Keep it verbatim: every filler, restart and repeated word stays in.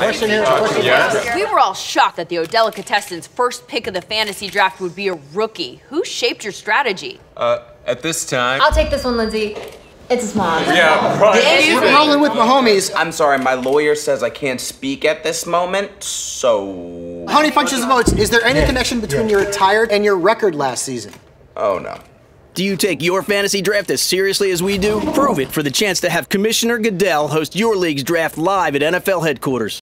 Question here. Question Yes. We were all shocked that the Odell Contestants' first pick of the fantasy draft would be a rookie. Who shaped your strategy? Uh, at this time... I'll take this one, Lindsay. It's his mom. Yeah, right. We're rolling with my homies. I'm sorry, my lawyer says I can't speak at this moment, so... Honey Punches the Votes, is there any yeah. connection between yeah. your attire and your record last season? Oh, no. Do you take your fantasy draft as seriously as we do? Prove it for the chance to have Commissioner Goodell host your league's draft live at N F L headquarters.